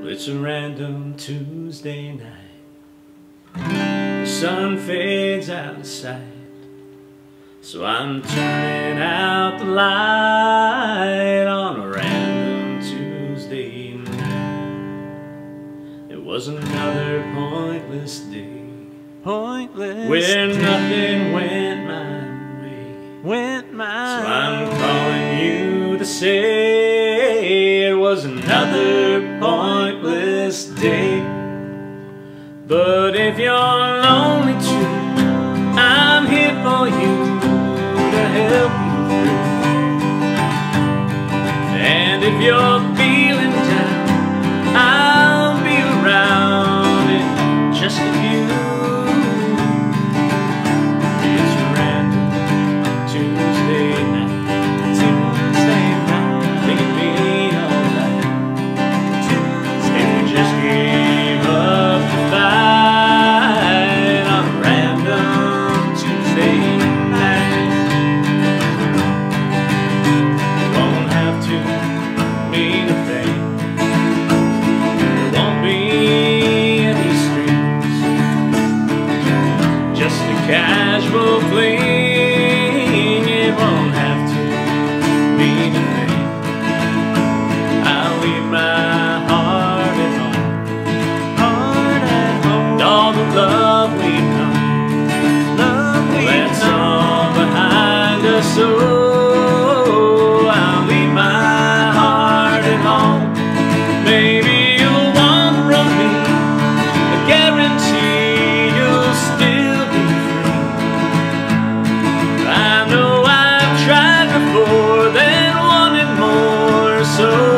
It's a random Tuesday night. The sun fades out of sight, so I'm turning out the light on a random Tuesday night. It was another pointless day, where nothing went my way. So I'm calling you to say it was another pointless day. But if you're lonely too, I'm here for you to help you through. And if you're feeling down, I'll be around in just a few. It's a random Tuesday night. Think it'd be alright if we just gave up the fight on a random Tuesday night. It won't have to mean a thing. There won't be any strings, just a casual fling. It won't have to mean a thing. I'll leave my heart at home, and all the love we've known, that's all behind us. So I'll leave my heart at home. Maybe you'll want from me a guarantee you'll still be free. I know I've tried before, then wanted more, so